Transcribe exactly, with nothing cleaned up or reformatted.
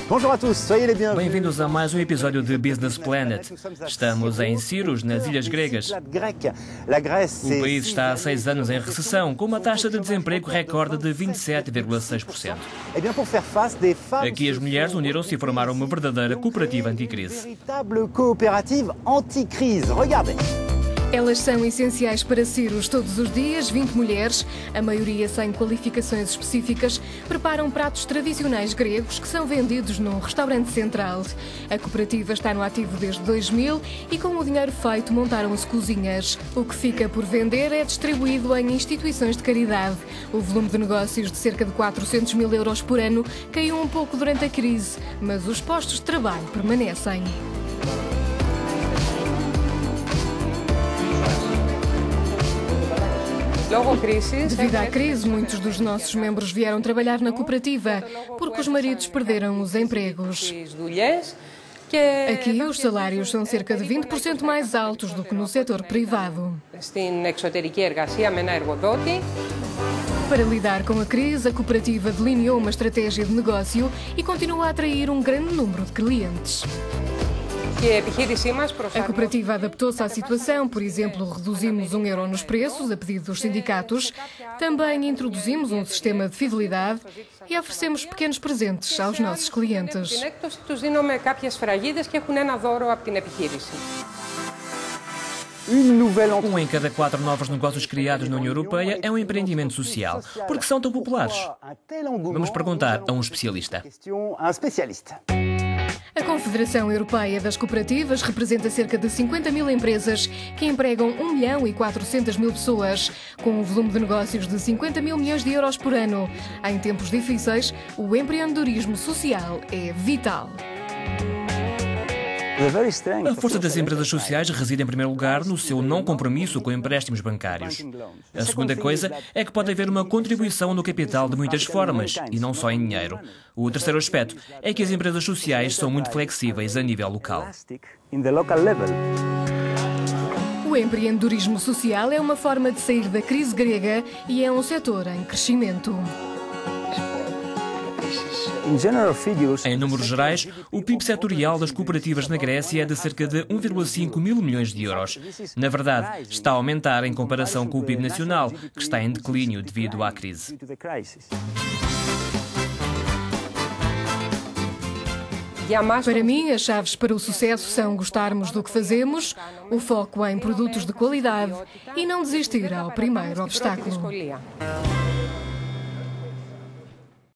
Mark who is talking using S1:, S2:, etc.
S1: Bonjour à tous, soyez les bienvenus.
S2: Bem-vindos a mais um episódio de Business Planet. Estamos em Siros, nas Ilhas Gregas. O país está há seis anos em recessão, com uma taxa de desemprego recorde de vinte e sete vírgula seis por cento. Aqui as mulheres uniram-se e formaram uma verdadeira cooperativa anticrise.
S3: Elas são essenciais para Siros. Todos os dias, vinte mulheres, a maioria sem qualificações específicas, preparam pratos tradicionais gregos que são vendidos num restaurante central. A cooperativa está no ativo desde dois mil e com o dinheiro feito montaram-se cozinhas. O que fica por vender é distribuído em instituições de caridade. O volume de negócios de cerca de quatrocentos mil euros por ano caiu um pouco durante a crise, mas os postos de trabalho permanecem. Devido à crise, muitos dos nossos membros vieram trabalhar na cooperativa, porque os maridos perderam os empregos. Aqui, os salários são cerca de vinte por cento mais altos do que no setor privado. Para lidar com a crise, a cooperativa delineou uma estratégia de negócio e continua a atrair um grande número de clientes. A cooperativa adaptou-se à situação, por exemplo, reduzimos um euro nos preços, a pedido dos sindicatos. Também introduzimos um sistema de fidelidade e oferecemos pequenos presentes aos nossos clientes.
S2: Um em cada quatro novos negócios criados na União Europeia é um empreendimento social. Por que são tão populares? Vamos perguntar a um especialista.
S3: A Confederação Europeia das Cooperativas representa cerca de cinquenta mil empresas que empregam um milhão e quatrocentas mil pessoas, com um volume de negócios de cinquenta mil milhões de euros por ano. Em tempos difíceis, o empreendedorismo social é vital.
S2: A força das empresas sociais reside, em primeiro lugar, no seu não compromisso com empréstimos bancários. A segunda coisa é que pode haver uma contribuição no capital de muitas formas, e não só em dinheiro. O terceiro aspecto é que as empresas sociais são muito flexíveis a nível local.
S3: O empreendedorismo social é uma forma de sair da crise grega e é um setor em crescimento.
S2: Em números gerais, o P I B setorial das cooperativas na Grécia é de cerca de um vírgula cinco mil milhões de euros. Na verdade, está a aumentar em comparação com o P I B nacional, que está em declínio devido à crise.
S3: Para mim, as chaves para o sucesso são gostarmos do que fazemos, o foco em produtos de qualidade e não desistir ao primeiro obstáculo.